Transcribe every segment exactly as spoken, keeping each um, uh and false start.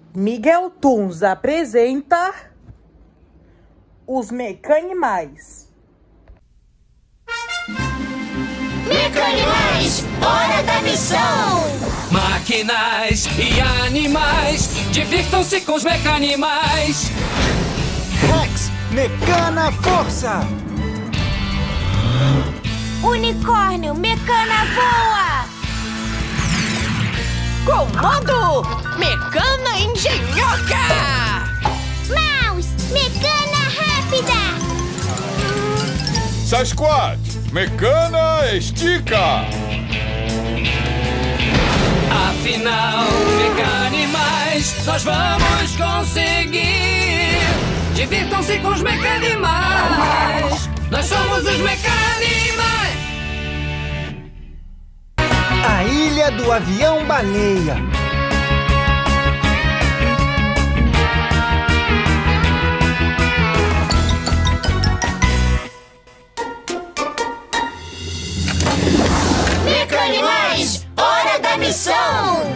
Miguel Tunes apresenta os Mecanimais. Mecanimais, hora da missão! Máquinas e animais, divirtam-se com os Mecanimais. Rex, Mecana Força! Unicórnio, Mecana voa! Comando, Mecana engenhoca! Mouse, Mecana rápida! Sasquatch, Mecana estica! Afinal, Mecanimais, nós vamos conseguir! Divirtam-se com os Mecanimais! Nós somos os Mecanimais! A Ilha do Avião Baleia. Mecanimais, hora da missão!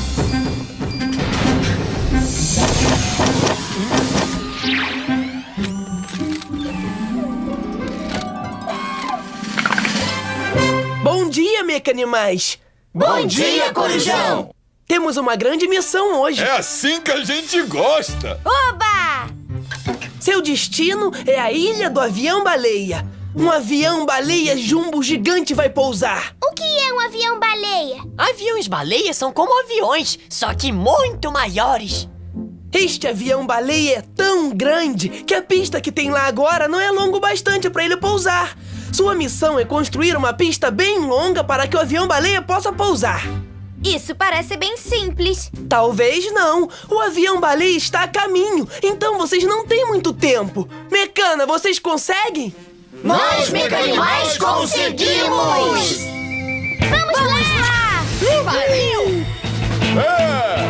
Bom dia, Mecanimais! Bom dia, Corujão! Temos uma grande missão hoje. É assim que a gente gosta! Oba! Seu destino é a Ilha do Avião Baleia. Um avião baleia jumbo gigante vai pousar. O que é um avião baleia? Aviões baleia são como aviões, só que muito maiores. Este avião baleia é tão grande que a pista que tem lá agora não é longo bastante para ele pousar. Sua missão é construir uma pista bem longa para que o avião baleia possa pousar. Isso parece bem simples. Talvez não. O avião baleia está a caminho, então vocês não têm muito tempo. Mecana, vocês conseguem? Nós, Mecanimais, conseguimos! Vamos, Vamos lá! Valeu! É!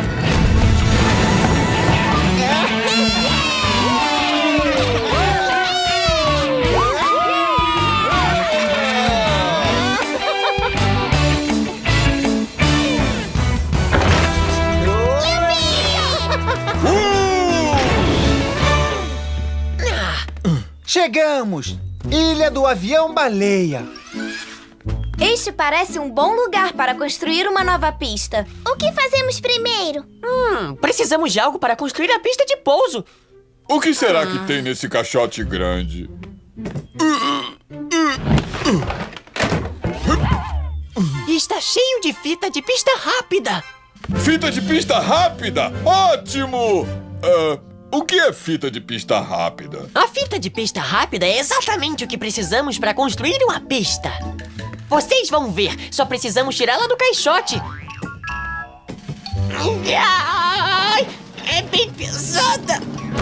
Chegamos! Ilha do Avião Baleia. Este parece um bom lugar para construir uma nova pista. O que fazemos primeiro? Hum, precisamos de algo para construir a pista de pouso. O que será que tem nesse caixote grande? Está cheio de fita de pista rápida. Fita de pista rápida? Ótimo! Ah, o que é fita de pista rápida? A fita de pista rápida é exatamente o que precisamos para construir uma pista. Vocês vão ver, só precisamos tirá-la do caixote. Ai, é bem pesada.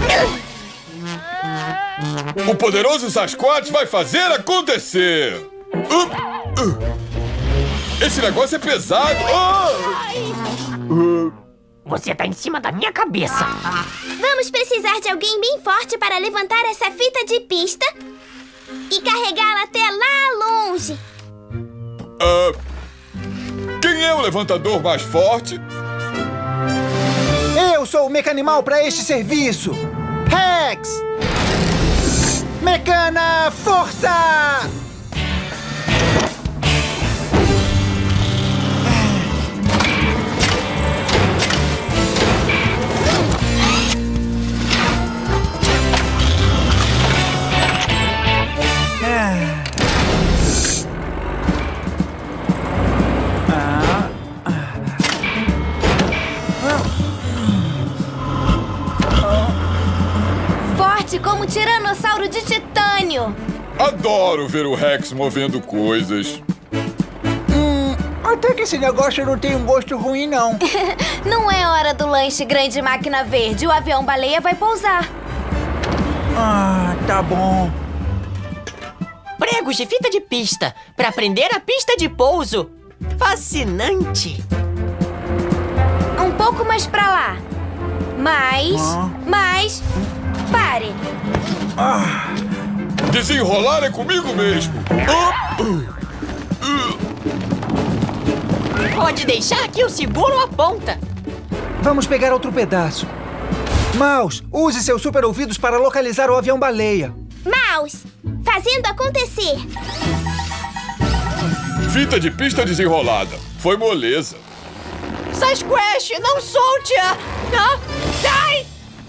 O poderoso Sasquatch vai fazer acontecer! Uh, uh. Esse negócio é pesado! Oh! Você tá em cima da minha cabeça. Vamos precisar de alguém bem forte para levantar essa fita de pista e carregá-la até lá longe. Uh, quem é o levantador mais forte? Eu sou o Mecanimal para este serviço. Rex! Mecana Força! Como um tiranossauro de titânio. Adoro ver o Rex movendo coisas. Hum, até que esse negócio não tem um gosto ruim, não. Não é hora do lanche grande máquina verde. O avião baleia vai pousar. Ah, tá bom. Pregos de fita de pista para prender a pista de pouso. Fascinante. Um pouco mais pra lá. Mais, Ah. mais... Pare! Ah, Desenrolar é comigo mesmo. Pode deixar que eu seguro a ponta. Vamos pegar outro pedaço. Mouse, use seus super ouvidos para localizar o avião-baleia. Mouse, fazendo acontecer. Fita de pista desenrolada. Foi moleza. Sasquatch, não solte-a! Ah, ai!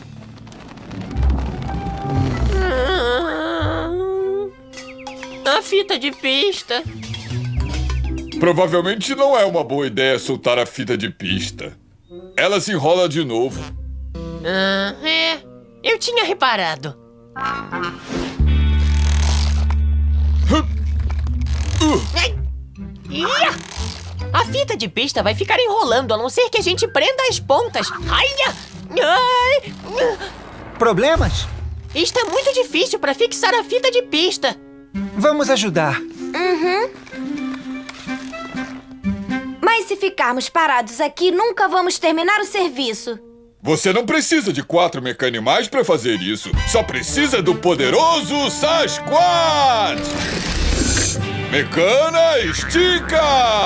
A fita de pista. Provavelmente não é uma boa ideia soltar a fita de pista. Ela se enrola de novo. Ah, é. Eu tinha reparado. Ai. Ia! A fita de pista vai ficar enrolando, a não ser que a gente prenda as pontas. Ai! Ai. Problemas? Está muito difícil para fixar a fita de pista. Vamos ajudar. Uhum. Mas se ficarmos parados aqui, nunca vamos terminar o serviço. Você não precisa de quatro mecanimais para fazer isso. Só precisa do poderoso Sasquatch! Mecana, estica!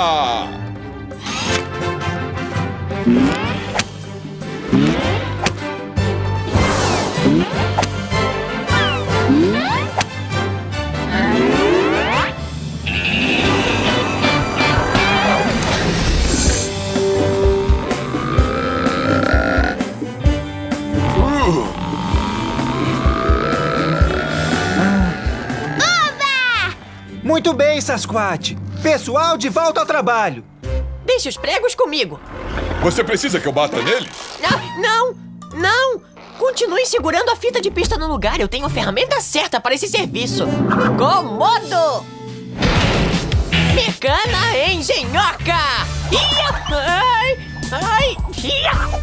Muito bem, Sasquatch. Pessoal, de volta ao trabalho. Deixe os pregos comigo. Você precisa que eu bata nele? Não, não, não. Continue segurando a fita de pista no lugar. Eu tenho a ferramenta certa para esse serviço. Comodo! Mecana engenhoca! Ia! Ai! Ai! Ia!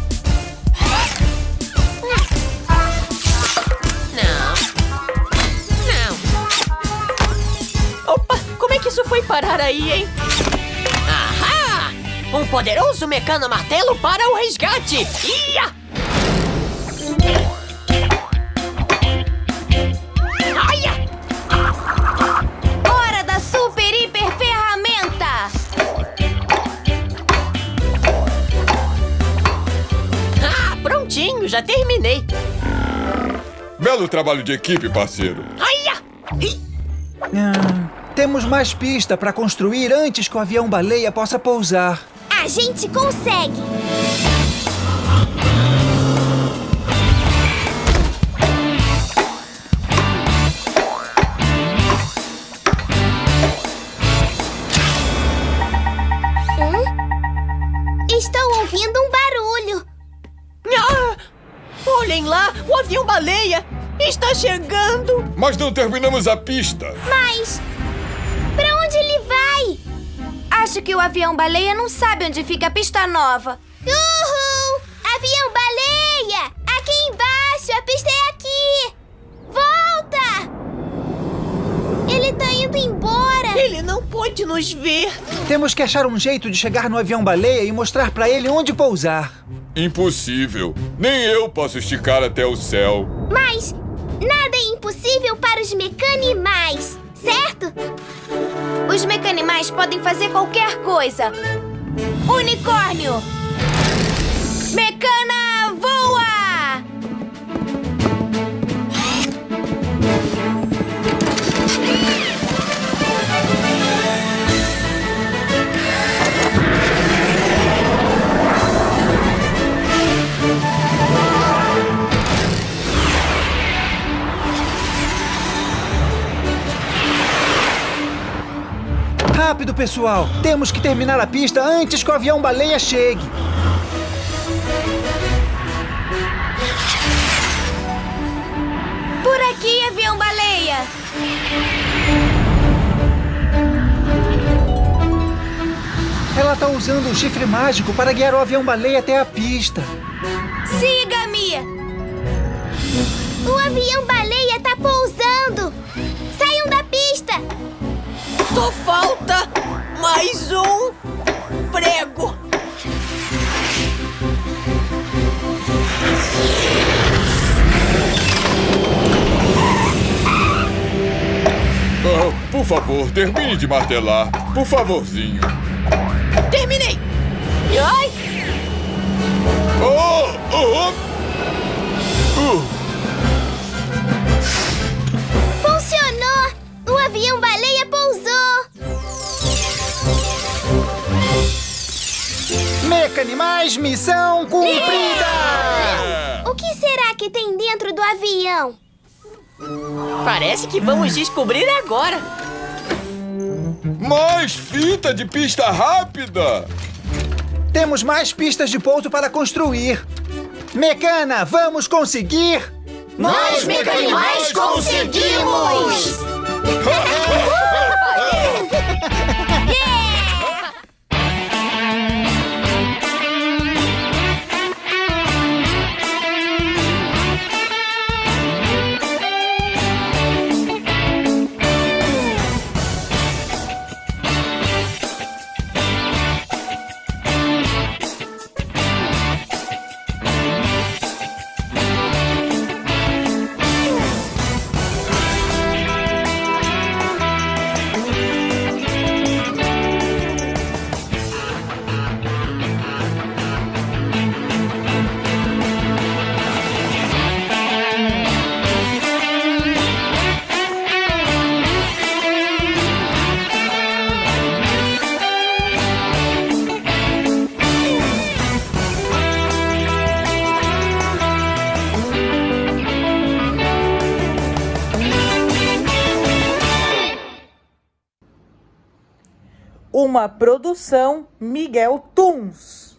Não. Opa, como é que isso foi parar aí, hein? Ahá! Um poderoso mecano martelo para o resgate! Ia! Aia! Hora da super hiper ferramenta! Ah, prontinho, já terminei. Belo trabalho de equipe, parceiro. Aia! Ih! Ah, temos mais pista para construir antes que o avião-baleia possa pousar. A gente consegue! Hum? Estou ouvindo um barulho. Ah! Olhem lá, o avião-baleia está chegando. Mas não terminamos a pista. Mas... pra onde ele vai? Acho que o avião-baleia não sabe onde fica a pista nova. Uhul! Avião-baleia! Aqui embaixo! A pista é aqui! Volta! Ele tá indo embora! Ele não pode nos ver. Temos que achar um jeito de chegar no avião-baleia e mostrar para ele onde pousar. Impossível. Nem eu posso esticar até o céu. Mas nada é impossível para os mecanimais, certo? Os mecanimais podem fazer qualquer coisa. Unicórnio! Mecana, voa! Rápido, pessoal! Temos que terminar a pista antes que o avião-baleia chegue. Por aqui, avião-baleia! Ela tá usando um chifre mágico para guiar o avião-baleia até a pista. Siga-me! O avião-baleia tá pousando! Saiam da pista! Só falta mais um prego. Ah, por favor, termine de martelar. Por favorzinho. Terminei. Ai! Oh! Oh! Uh! Funcionou! O avião-baleia pousou! Mecanimais, missão cumprida! O que será que tem dentro do avião? Parece que vamos descobrir agora. Mais fita de pista rápida! Temos mais pistas de pouso para construir. Mecana, vamos conseguir? Nós, Mecanimais, conseguimos! Uma produção Miguel Tuns.